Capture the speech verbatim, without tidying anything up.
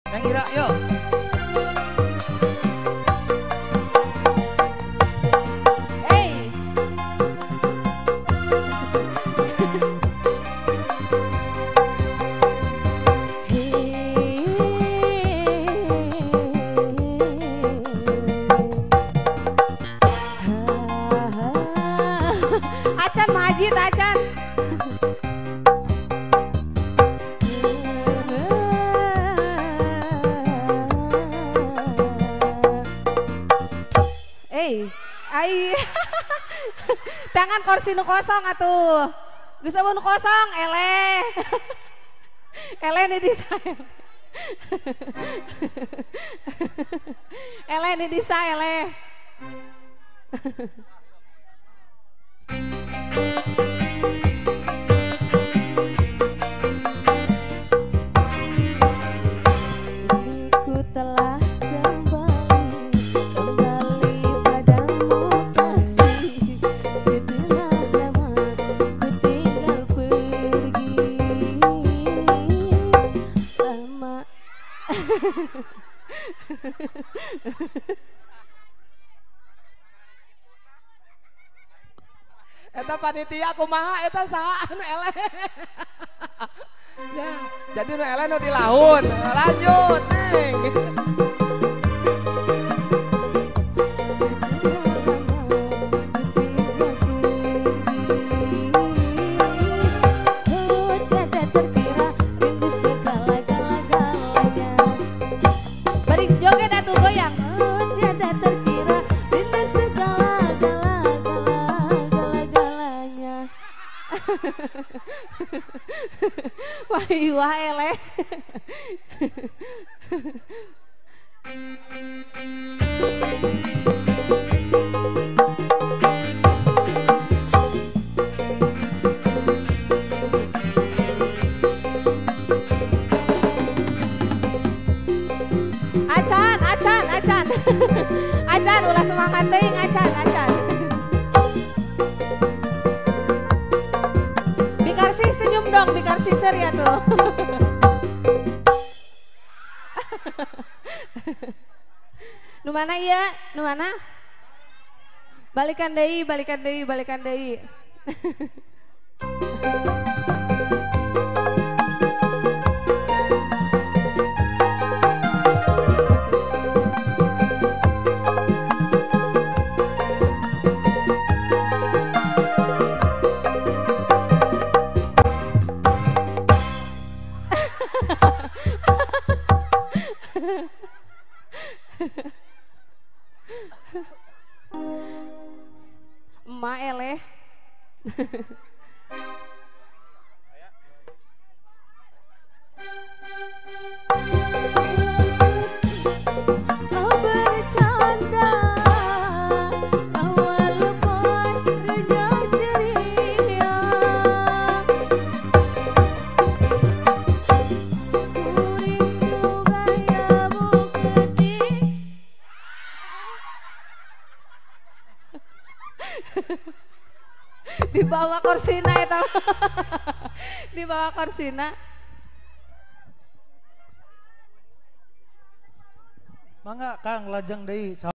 Neng Ira, yuk. Hey. Acan majid acan. Eh, ai. Tangan kursi nu kosong atuh. Bisa nu kosong, eleh. Eleh nih di saya. Eleh nih di saya, eleh. Ku telah kembali, kembali padamu kasih. Setelah lama ku tinggal pergi, lama. Eta panitia kumaha eta saha anu eleh. Ya, jadi nu eleh nu di laun. Lanjut, Neng. Bari joget atuh goyang. Oh, tiada terkira rindu segala-gala-gala-galanya. Wah, wah eleh. Acan, acan, acan. Acan ulah semangat teuing acan, acan. Bikarsi senyum dong, Bikarsi serius tuh. Nu mana ieu? Nu mana? Balikan deui, balikan deui, balikan deui. Emak eleh. Kau bercanda, kau lepas renyah ceria. Ku rindu gayamu ketik. Dibawa korsina itu. Dibawa korsina. Mangga Kang lajeng deui.